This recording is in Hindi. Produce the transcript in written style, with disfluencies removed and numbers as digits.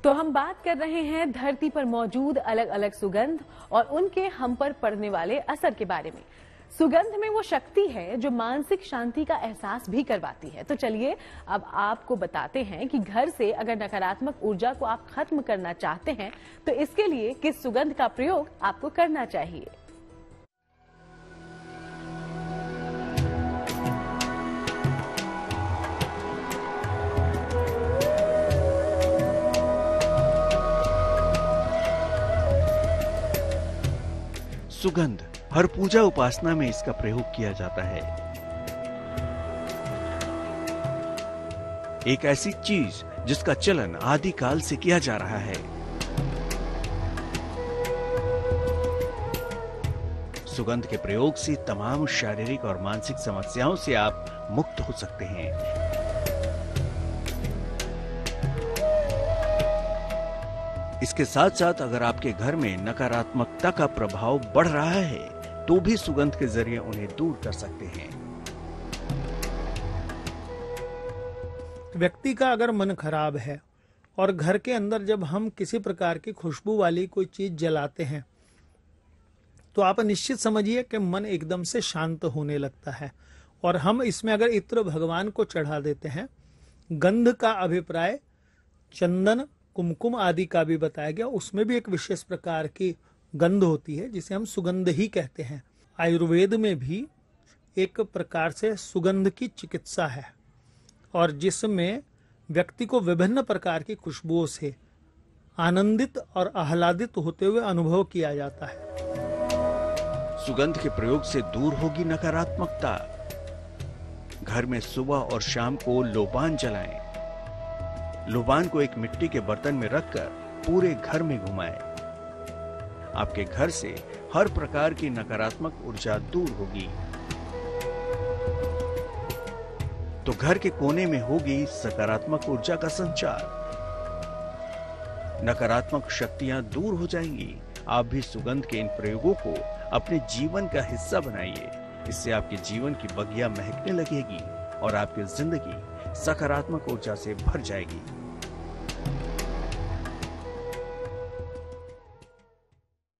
तो हम बात कर रहे हैं धरती पर मौजूद अलग अलग सुगंध और उनके हम पर पड़ने वाले असर के बारे में। सुगंध में वो शक्ति है जो मानसिक शांति का एहसास भी करवाती है। तो चलिए अब आपको बताते हैं कि घर से अगर नकारात्मक ऊर्जा को आप खत्म करना चाहते हैं तो इसके लिए किस सुगंध का प्रयोग आपको करना चाहिए। सुगंध हर पूजा उपासना में इसका प्रयोग किया जाता है। एक ऐसी चीज जिसका चलन आदिकाल से किया जा रहा है। सुगंध के प्रयोग से तमाम शारीरिक और मानसिक समस्याओं से आप मुक्त हो सकते हैं। इसके साथ साथ अगर आपके घर में नकारात्मकता का प्रभाव बढ़ रहा है तो भी सुगंध के जरिए उन्हें दूर कर सकते हैं। व्यक्ति का अगर मन खराब है और घर के अंदर जब हम किसी प्रकार की खुशबू वाली कोई चीज जलाते हैं तो आप निश्चित समझिए कि मन एकदम से शांत होने लगता है। और हम इसमें अगर इत्र भगवान को चढ़ा देते हैं, गंध का अभिप्राय चंदन कुमकुम आदि का भी बताया गया, उसमें भी एक विशेष प्रकार की गंध होती है जिसे हम सुगंध ही कहते हैं। आयुर्वेद में भी एक प्रकार से सुगंध की चिकित्सा है और जिसमें व्यक्ति को विभिन्न प्रकार की खुशबुओं से आनंदित और आह्लादित होते हुए अनुभव किया जाता है। सुगंध के प्रयोग से दूर होगी नकारात्मकता। घर में सुबह और शाम को लोबान जलाएं। लोबान को एक मिट्टी के बर्तन में रखकर पूरे घर में घुमाएं। आपके घर से हर प्रकार की नकारात्मक ऊर्जा दूर होगी। तो घर के कोने में होगी सकारात्मक ऊर्जा का संचार। नकारात्मक शक्तियां दूर हो जाएंगी। आप भी सुगंध के इन प्रयोगों को अपने जीवन का हिस्सा बनाइए। इससे आपके जीवन की बगिया महकने लगेगी और आपकी जिंदगी सकारात्मक ऊर्जा से भर जाएगी।